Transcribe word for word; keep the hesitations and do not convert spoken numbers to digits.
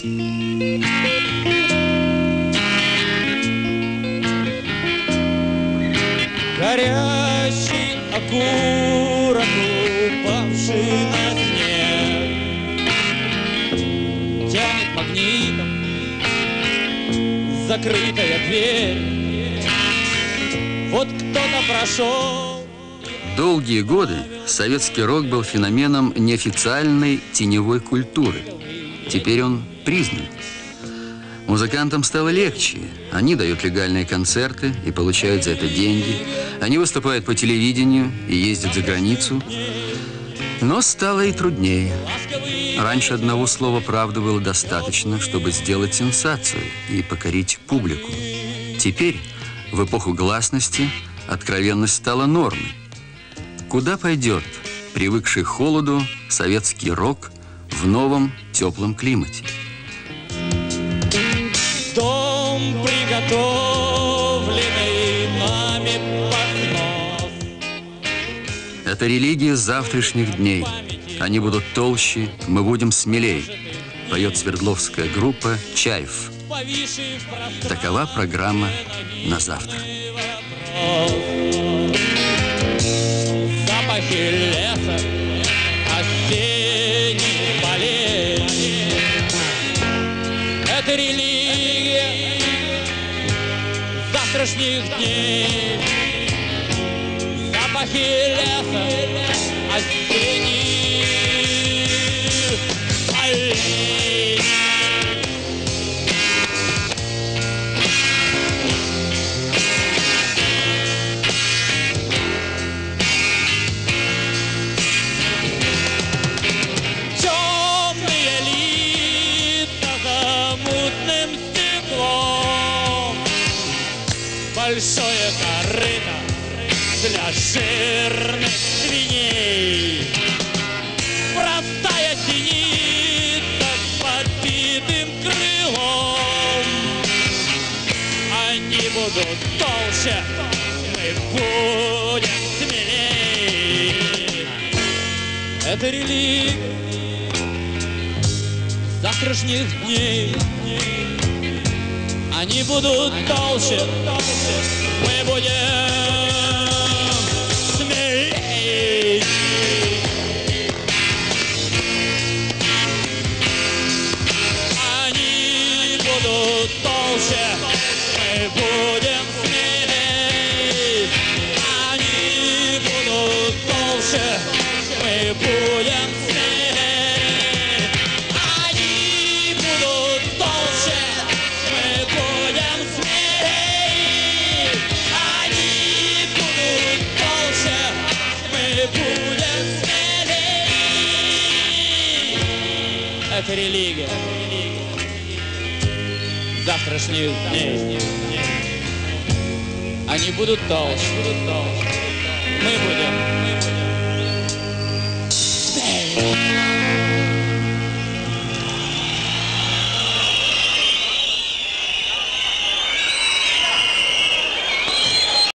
Горящий окурок, упавший на снег, тянет магнитом закрытая дверь. Вот кто-то прошел. Долгие годы советский рок был феноменом неофициальной теневой культуры. Теперь он признан. Музыкантам стало легче. Они дают легальные концерты и получают за это деньги. Они выступают по телевидению и ездят за границу. Но стало и труднее. Раньше одного слова «правда» было достаточно, чтобы сделать сенсацию и покорить публику. Теперь, в эпоху гласности, откровенность стала нормой. Куда пойдет привыкший к холоду советский рок в новом теплом климате? Дом, приготовленный нами поднос. Это религия завтрашних дней. Они будут толще, мы будем смелей, поет свердловская группа «Чайф». Такова программа на завтра. Запахи леса, осенних полей. Это религия завтрашних дней. Запахи леса, осенних полей. Большое корыто для жирных свиней. Простая синица с подбитым крылом. Они будут толще, мы будем смелей. Это религия завтрашних дней. Они будут толще, мы будем смелей. Они будут толще, мы будем смелей. Они будут толще, мы будем смелей. Они будут толще. Это религия завтрашних дней. Они будут толще, мы будем смелее.